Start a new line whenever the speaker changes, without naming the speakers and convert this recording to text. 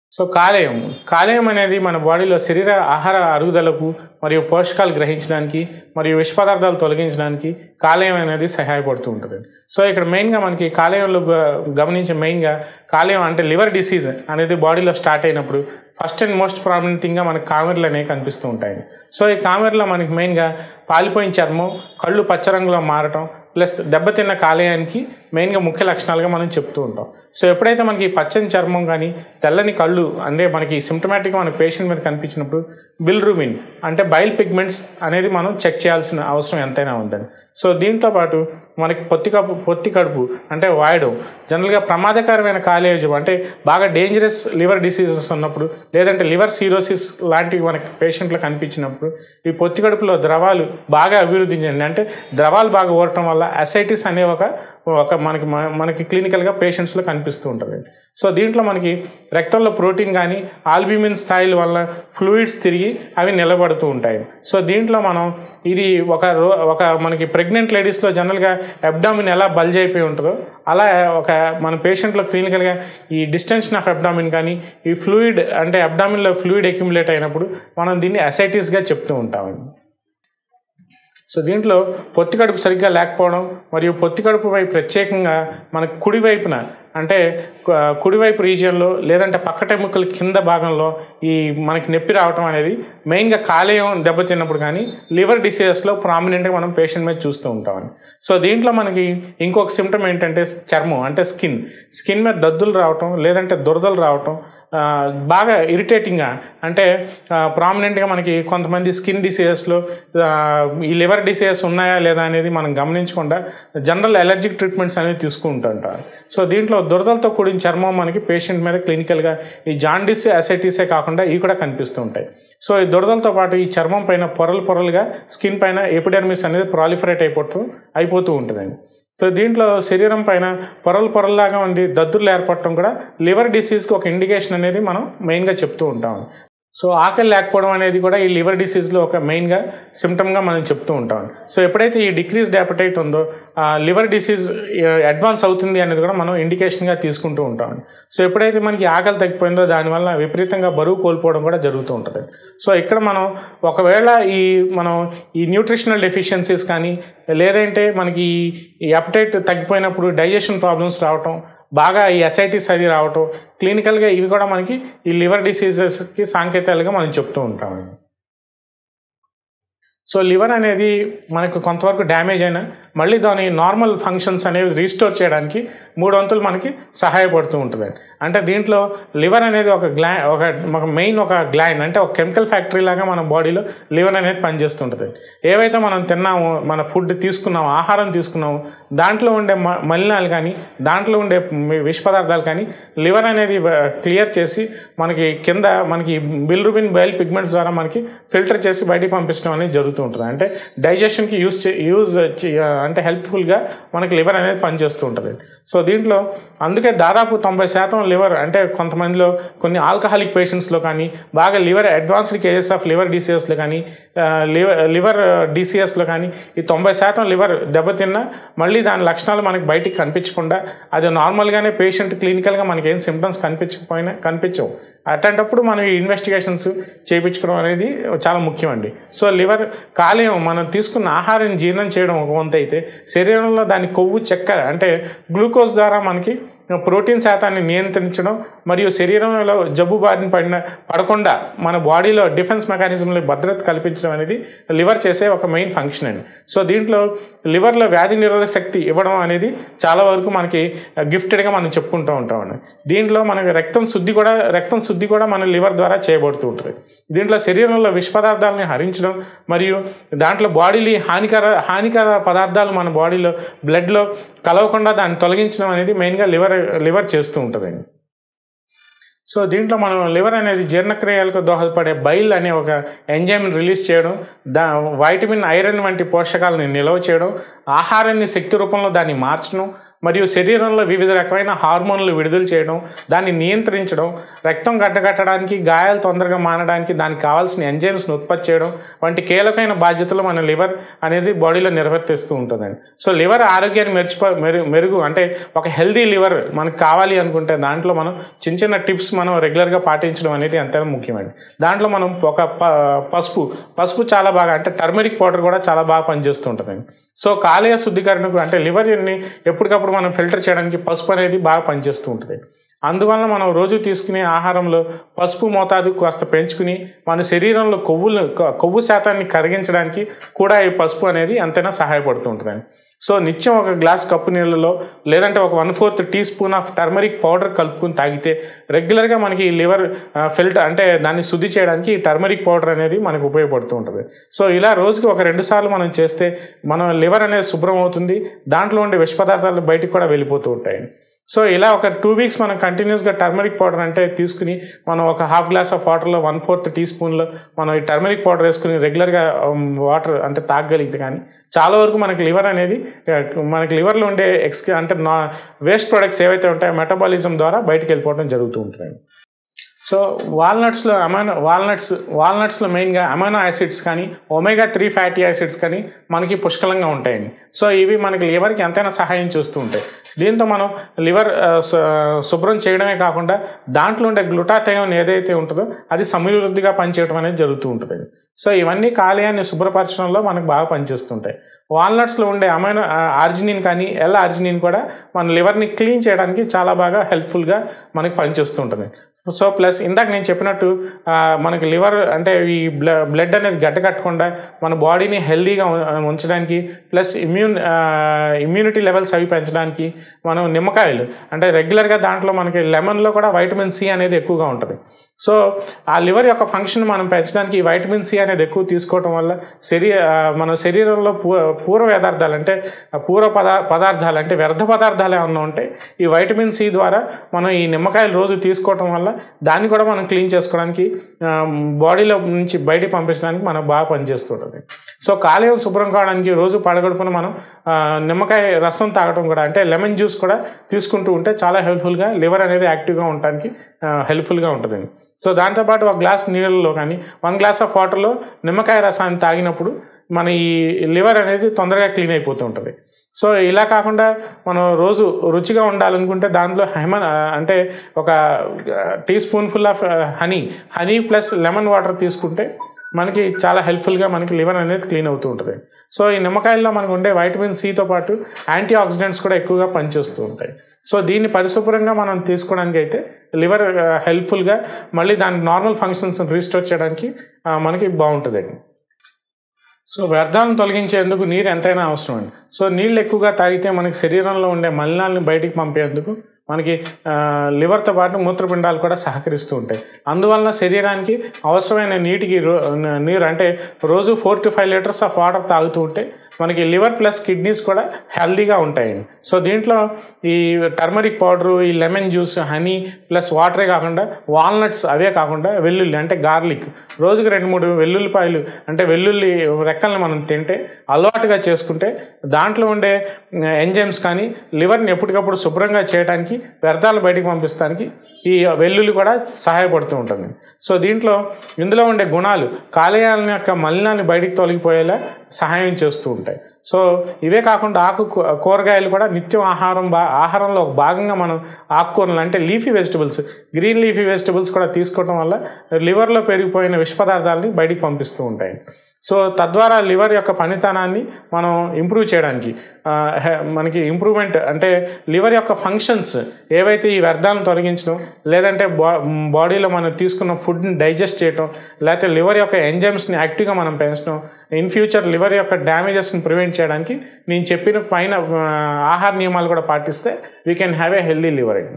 So కాలేయం అనేది మన బాడీలో శరీర ఆహార అరుగుదలకు మరియు పోషకాలు గ్రహించడానికి మరియు విష పదార్థాలు తొలగించడానికి కాలేయం అనేది సహాయపడుతూ ఉంటుంది. సో ఇక్కడ మెయిన్గా మనకి కాలేయంలో గమనించే మెయిన్గా కాలేయం అంటే లివర్ డిసీజ్ అనేది బాడీలో స్టార్ట్ అయినప్పుడు ఫస్ట్ అండ్ మోస్ట్ ప్రాబ్లమ్ థింగ్గా మనకి కామెర్లు అనేవి కనిపిస్తూ ఉంటాయి. సో ఈ కామెర్లో మనకి మెయిన్గా పాలిపోయిన చర్మం, కళ్ళు పచ్చ రంగులో మారటం ప్లస్ దెబ్బతిన్న కాలేయానికి మెయిన్గా ముఖ్య లక్షణాలుగా మనం చెప్తూ ఉంటాం. సో ఎప్పుడైతే మనకి పచ్చని చర్మం కానీ తెల్లని కళ్ళు అంటే మనకి సిమ్టమాటిక్గా మన పేషెంట్ మీద కనిపించినప్పుడు బిలిరూబిన్ అంటే బైల్ పిగ్మెంట్స్ అనేది మనం చెక్ చేయాల్సిన అవసరం ఎంతైనా ఉందండి. సో దీంతో పాటు మనకి పొత్తి కడుపు అంటే వాయడం జనరల్గా ప్రమాదకరమైన కాలేయం అంటే బాగా డేంజరస్ లివర్ డిసీజెస్ ఉన్నప్పుడు లేదంటే లివర్ సిరోసిస్ లాంటివి మనకి పేషెంట్లో కనిపించినప్పుడు ఈ పొత్తి కడుపులో ద్రవాలు బాగా అభివృద్ధి చెంది అంటే ద్రవాలు బాగా ఊరటం వల్ల అసైటిస్ అనే ఒక మనకి క్లినికల్గా పేషెంట్స్లో కనిపిస్తూ ఉంటుంది. సో దీంట్లో మనకి రక్తంలో ప్రోటీన్ కానీ ఆల్బ్యూమిన్ స్థాయిల వల్ల ఫ్లూయిడ్స్ తిరిగి అవి నిలబడుతూ ఉంటాయి. సో దీంట్లో మనం ఇది ఒక మనకి ప్రెగ్నెంట్ లేడీస్లో జనరల్గా అబ్డామిన్ ఎలా బల్జ్ అయిపోయి ఉంటుందో అలా ఒక మన పేషెంట్లో క్లినికల్గా ఈ డిస్టెన్షన్ ఆఫ్ అబ్డామిన్ కానీ ఈ ఫ్లూయిడ్ అంటే అబ్డామిన్లో ఫ్లూయిడ్ అక్యుములేట్ అయినప్పుడు మనం దీన్ని అసైటిస్గా చెప్తూ ఉంటామండి. సో దీంట్లో పొత్తి కడుపు సరిగ్గా లేకపోవడం మరియు పొత్తి కడుపు వైపు ప్రత్యేకంగా మనకు కుడివైపున అంటే కుడివైపు రీజియన్లో లేదంటే పక్కటెముకల కింద భాగంలో ఈ మనకి నొప్పి రావటం అనేది మెయిన్గా కాలేయం దెబ్బతిన్నప్పుడు కానీ లివర్ డిసీజెస్లో ప్రామినెంట్గా మనం పేషెంట్ మీద చూస్తూ ఉంటామని. సో దీంట్లో మనకి ఇంకొక సిమ్టమ్ ఏంటంటే చర్మం అంటే స్కిన్ మీద దద్దులు రావటం లేదంటే దురదలు రావటం బాగా ఇరిటేటింగ్గా అంటే ప్రామినెంట్గా మనకి కొంతమంది స్కిన్ డిసీజెస్లో ఈ లివర్ డిసీజెస్ ఉన్నాయా లేదా అనేది మనం గమనించకుండా జనరల్ అలర్జిక్ ట్రీట్మెంట్స్ అనేవి తీసుకుంటుంటారు. సో దీంట్లో దురదలతో కూడిన చర్మం మనకి పేషెంట్ మీద క్లినికల్గా ఈ జాండిస్ అసైటిసే కాకుండా ఇవి కూడా కనిపిస్తూ ఉంటాయి. సో ఈ దురదలతో పాటు ఈ చర్మం పైన పొరలుగా స్కిన్ పైన ఎపిడెర్మిస్ అనేది ప్రాలిఫరేట్ అయిపోతూ ఉంటుందండి. సో దీంట్లో శరీరం పైన పొరల్లాగా ఉండి దద్దుర్లు ఏర్పడటం కూడా లివర్ డిసీజ్కి ఒక ఇండికేషన్ అనేది మనం మెయిన్గా చెప్తూ ఉంటాం. సో ఆకలి లేకపోవడం అనేది కూడా ఈ లివర్ డిసీజ్లో ఒక మెయిన్గా సిమ్టమ్గా మనం చెప్తూ ఉంటాం. సో ఎప్పుడైతే ఈ డిక్రీజ్డ్ అపెటైట్ ఉందో లివర్ డిసీజ్ అడ్వాన్స్ అవుతుంది అనేది కూడా మనం ఇండికేషన్గా తీసుకుంటూ ఉంటాం. సో ఎప్పుడైతే మనకి ఆకలి తగ్గిపోయిందో దానివల్ల విపరీతంగా బరువు కోల్పోవడం కూడా జరుగుతూ ఉంటుంది. సో ఇక్కడ మనం ఒకవేళ మనం ఈ న్యూట్రిషనల్ డెఫిషియన్సీస్ కానీ లేదంటే మనకి ఈ అపెటైట్ తగ్గిపోయినప్పుడు డైజెషన్ ప్రాబ్లమ్స్ రావటం బాగా ఈ అసైటిస్ అది రావటం క్లినికల్గా ఇవి కూడా మనకి ఈ లివర్ డిసీజెస్కి సంకేతాలుగా మనం చెప్తూ ఉంటామండి. సో లివర్ అనేది మనకు కొంతవరకు డ్యామేజ్ అయినా మళ్ళీ దాని నార్మల్ ఫంక్షన్స్ అనేవి రీస్టోర్ చేయడానికి 3 వంతులు మనకి సహాయపడుతూ ఉంటుంది. అంటే దీంట్లో లివర్ అనేది ఒక మెయిన్ గ్లాండ్ అంటే ఒక కెమికల్ ఫ్యాక్టరీ లాగా మన బాడీలో లివర్ అనేది పనిచేస్తుంటుంది. ఏవైతే మనం తిన్నామో మన ఫుడ్ తీసుకున్నామో ఆహారం తీసుకున్నామో దాంట్లో ఉండే మలినాలు కానీ దాంట్లో ఉండే విష పదార్థాలు కానీ లివర్ అనేది క్లియర్ చేసి మనకి కింద మనకి బిలిరూబిన్ బైల్ పిగ్మెంట్స్ ద్వారా మనకి ఫిల్టర్ చేసి బయటికి పంపించడం అనేది జరుగుతుంది. అంటే డైజెషన్కి యూజ్ అంటే హెల్ప్ఫుల్గా మనకి లివర్ అనేది పనిచేస్తూ ఉంటుంది. సో దీంట్లో అందుకే దాదాపు 90% లివర్ అంటే కొంతమందిలో కొన్ని ఆల్కహాలిక్ పేషెంట్స్లో కానీ బాగా liver advanced cases of liver డిసీజెస్లో కానీ లివర్ డిసీజెస్లో కానీ ఈ 90% లివర్ దెబ్బతిన్నా మళ్ళీ దాని లక్షణాలు మనకి బయటికి కనిపించకుండా అది నార్మల్గానే పేషెంట్ క్లినికల్గా మనకి ఏం సిమ్టమ్స్ కనిపించవు. అట్లాంటప్పుడు మనం ఈ ఇన్వెస్టిగేషన్స్ చేయించుకోవడం అనేది చాలా ముఖ్యమండి. సో లివర్ కాలేయం మనం తీసుకున్న ఆహారాన్ని జీర్ణం చేయడం ఒక వంతు అయితే శరీరంలో దాని కొవ్వు చక్కెర అంటే గ్లూకోజ్ ద్వారా మనకి ప్రోటీన్ శాతాన్ని నియంత్రించడం మరియు శరీరంలో జబ్బు బారిన పడకుండా మన బాడీలో డిఫెన్స్ మెకానిజంలో భద్రత కల్పించడం అనేది లివర్ చేసే ఒక మెయిన్ ఫంక్షన్ అండి. సో దీంట్లో లివర్లో వ్యాధి నిరోధక శక్తి ఇవ్వడం అనేది చాలా వరకు మనకి గిఫ్టెడ్గా మనం చెప్పుకుంటూ ఉంటామండి. దీంట్లో మనకి రక్తం శుద్ధి కూడా మన లివర్ ద్వారా చేయబడుతూ ఉంటుంది. దీంట్లో శరీరంలో విష పదార్థాలని హరించడం మరియు దాంట్లో బాడీలో హానికర పదార్థాలు మన బాడీలో బ్లడ్లో కలవకుండా దాన్ని తొలగించడం అనేది మెయిన్గా లివర్ చేస్తూ ఉంటుందండి. సో దీంట్లో మనం లివర్ అనేది జీర్ణక్రియలకు దోహదపడే బైల్ అనే ఒక ఎంజైమ్ని రిలీజ్ చేయడం, వైటమిన్ ఐరన్ వంటి పోషకాలను నిల్వ చేయడం, ఆహారాన్ని శక్తి రూపంలో దాన్ని మార్చడం మరియు శరీరంలో వివిధ రకమైన హార్మోన్లు విడుదల చేయడం, దాన్ని నియంత్రించడం, రక్తం గడ్డకట్టడానికి, గాయాలు తొందరగా మానడానికి దానికి కావాల్సిన ఎంజైమ్స్ని ఉత్పత్తి చేయడం వంటి కీలకమైన బాధ్యతలు మన లివర్ అనేది బాడీలో నిర్వర్తిస్తూ ఉంటుందండి. సో లివర్ ఆరోగ్యాన్ని మెరుగు అంటే ఒక హెల్దీ లివర్ మనకు కావాలి అనుకుంటే దాంట్లో మనం చిన్న చిన్న టిప్స్ మనం రెగ్యులర్గా పాటించడం అనేది ఎంతైనా ముఖ్యమండి. దాంట్లో మనం ఒక పసుపు చాలా బాగా అంటే టర్మరిక్ పౌడర్ కూడా చాలా బాగా పనిచేస్తూ ఉంటుందండి. సో కాలేయ శుద్ధీకరణకు అంటే లివర్ని ఎప్పటికప్పుడు మనం ఫిల్టర్ చేయడానికి పసుపు అనేది బాగా పనిచేస్తూ ఉంటుంది. అందువలన మనం రోజు తీసుకునే ఆహారంలో పసుపు మోతాదు కాస్త పెంచుకుని మన శరీరంలో కొవ్వు శాతాన్ని కరిగించడానికి కూడా ఈ పసుపు అనేది ఎంతైనా సహాయపడుతూ ఉంటుందండి. సో నిత్యం ఒక గ్లాస్ కప్పు నీళ్ళలో లేదంటే ఒక 1/4 teaspoon of turmeric powder కలుపుకుని తాగితే రెగ్యులర్గా మనకి లివర్ ఫిల్టర్ అంటే దాన్ని శుద్ధి చేయడానికి ఈ టర్మరిక్ పౌడర్ అనేది మనకు ఉపయోగపడుతూ ఉంటుంది. సో ఇలా రోజుకి ఒక 2 సార్లు మనం చేస్తే మన లివర్ అనేది శుభ్రం అవుతుంది, దాంట్లో ఉండే విష పదార్థాలు బయటికి కూడా వెళ్ళిపోతూ ఉంటాయి. సో ఇలా ఒక 2 వీక్స్ మనం కంటిన్యూస్గా టర్మరిక్ పౌడర్ అంటే తీసుకుని మనం ఒక హాఫ్ గ్లాస్ ఆఫ్ వాటర్లో 1/4 టీ స్పూన్లో మనం ఈ టర్మరిక్ పౌడర్ వేసుకుని రెగ్యులర్గా వాటర్ అంటే తాగగలిగితే కానీ చాలా వరకు మనకి లివర్లో ఉండే అంటే వేస్ట్ ప్రొడక్ట్స్ ఏవైతే ఉంటాయో మెటబాలిజం ద్వారా బయటకు వెళ్ళిపోవడం జరుగుతూ ఉంటుంది. సో వాల్నట్స్లో మెయిన్గా అమైనో యాసిడ్స్ కానీ omega-3 ఫ్యాటీ యాసిడ్స్ కానీ మనకి పుష్కలంగా ఉంటాయండి. సో ఇవి మనకి లివర్కి ఎంతైనా సహాయం చేస్తూ ఉంటాయి. దీంతో మనం లివర్ శుభ్రం చేయడమే కాకుండా దాంట్లో ఉండే గ్లూటాథయోన్ ఏదైతే ఉంటుందో అది సమృద్ధిగా పనిచేయడం అనేది జరుగుతూ ఉంటుంది. సో ఇవన్నీ కాలేయాన్ని శుభ్రపరచడంలో మనకు బాగా పనిచేస్తుంటాయి. వాల్నట్స్లో ఉండే ఆర్జినిన్ కానీ ఆర్జినిన్ కూడా మన లివర్ని క్లీన్ చేయడానికి చాలా బాగా హెల్ప్ఫుల్గా మనకి పనిచేస్తూ ఉంటుంది. సో ప్లస్ ఇందాక నేను చెప్పినట్టు మనకి లివర్ అంటే ఈ బ్లడ్ అనేది గడ్డకట్టకుండా మన బాడీని హెల్దీగా ఉంచడానికి ప్లస్ ఇమ్యూనిటీ లెవెల్స్ అవి పెంచడానికి మనం నిమ్మకాయలు అంటే రెగ్యులర్గా దాంట్లో మనకి లెమన్లో కూడా వైటమిన్ సి అనేది ఎక్కువగా ఉంటుంది. సో ఆ లివర్ యొక్క ఫంక్షన్ మనం పెంచడానికి ఈ వైటమిన్ సి అనేది ఎక్కువ తీసుకోవడం వల్ల మన శరీరంలో పూర్వ పదార్థాలు అంటే పదార్థాలు అంటే వ్యర్థ పదార్థాలు ఏమన్నా ఉంటాయి ఈ వైటమిన్ సి ద్వారా మనం ఈ నిమ్మకాయలు రోజు తీసుకోవటం వల్ల దాన్ని కూడా మనం క్లీన్ చేసుకోవడానికి బాడీలో నుంచి బయటికి పంపించడానికి మనకు బాగా పనిచేస్తుంటుంది. సో కాలేయం శుభ్రం కావడానికి రోజు పడగడుపున మనం నిమ్మకాయ రసం తాగడం కూడా అంటే లెమన్ జ్యూస్ కూడా తీసుకుంటూ ఉంటే చాలా హెల్ప్ఫుల్గా లివర్ అనేది యాక్టివ్గా ఉండడానికి హెల్ప్ఫుల్గా ఉంటుందండి. సో దాంతోపాటు ఒక గ్లాస్ నీళ్ళలో కానీ 1 గ్లాస్ ఆఫ్ వాటర్లో నిమ్మకాయ రసాన్ని తాగినప్పుడు మన ఈ లివర్ అనేది తొందరగా క్లీన్ అయిపోతూ ఉంటుంది. సో ఇలా కాకుండా మనం రోజు రుచిగా ఉండాలనుకుంటే దాంట్లో అంటే ఒక teaspoonful of honey plus lemon water తీసుకుంటే మనకి చాలా హెల్ప్ఫుల్గా మనకి లివర్ అనేది క్లీన్ అవుతూ ఉంటుంది. సో ఈ నిమ్మకాయల్లో మనకు ఉండే వైటమిన్ సితో పాటు యాంటీ ఆక్సిడెంట్స్ కూడా ఎక్కువగా పనిచేస్తూ ఉంటాయి. సో దీన్ని పరిశుభ్రంగా మనం తీసుకోవడానికి అయితే లివర్ హెల్ప్ఫుల్గా మళ్ళీ దాని నార్మల్ ఫంక్షన్స్ రీస్టోర్ చేయడానికి మనకి బాగుంటుందండి. సో వ్యర్థాలను తొలగించేందుకు నీరు ఎంతైనా అవసరం అండి. సో నీళ్ళు ఎక్కువగా తాగితే మనకి శరీరంలో ఉండే మలినాలను బయటికి పంపేందుకు మనకి లివర్తో పాటు మూత్రపిండాలు కూడా సహకరిస్తూ ఉంటాయి. అందువలన శరీరానికి అవసరమైన నీరు అంటే రోజు 4 to 5 లీటర్స్ ఆఫ్ వాటర్ తాగుతూ ఉంటే మనకి లివర్ ప్లస్ కిడ్నీస్ కూడా హెల్దీగా ఉంటాయండి. సో దీంట్లో ఈ టర్మరిక్ పౌడరు, ఈ లెమన్ జ్యూస్, హనీ ప్లస్ వాటరే కాకుండా వాల్నట్స్ అవే కాకుండా వెల్లుల్లి అంటే గార్లిక్ రోజుకి 2-3 వెల్లుల్లిపాయలు అంటే వెల్లుల్లి రెక్కలను మనం తింటే అలవాటుగా చేసుకుంటే దాంట్లో ఉండే ఎంజైమ్స్ కానీ లివర్ని ఎప్పటికప్పుడు శుభ్రంగా చేయడానికి వ్యర్థాలు బయటికి పంపిస్తానికి ఈ వెల్లుల్లి కూడా సహాయపడుతూ ఉంటుంది. సో ఇందులో ఉండే గుణాలు కాలేయాల యొక్క మలినాన్ని బయటికి తొలగిపోయేలా సహాయం చేస్తూ ఉంటాయి. సో ఇవే కాకుండా కూరగాయలు కూడా నిత్యం ఆహారంలో ఒక భాగంగా మనం ఆకుకూరలు అంటే గ్రీన్ లీఫీ వెజిటబుల్స్ కూడా తీసుకోవడం వల్ల లివర్లో పెరిగిపోయిన విష పదార్థాలని బయటికి పంపిస్తూ ఉంటాయి. సో తద్వారా లివర్ యొక్క పనితనాన్ని మనం ఇంప్రూవ్ చేయడానికి మనకి ఇంప్రూవ్మెంట్ అంటే లివర్ యొక్క ఫంక్షన్స్ ఏవైతే ఈ వ్యర్థాలను తొలగించడం లేదంటే బాడీలో మనం తీసుకున్న ఫుడ్ని డైజెస్ట్ చేయటం లేకపోతే లివర్ యొక్క ఎంజైమ్స్ని యాక్టివ్గా మనం పెంచడం ఇన్ ఫ్యూచర్ లివర్ యొక్క డ్యామేజెస్ని ప్రివెంట్ చేయడానికి నేను చెప్పిన పైన ఆహార నియమాలు కూడా పాటిస్తే we can have a healthy liver.